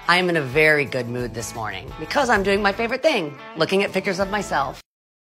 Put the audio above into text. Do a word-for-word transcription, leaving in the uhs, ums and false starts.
I'm in a very good mood this morning because I'm doing my favorite thing, looking at pictures of myself.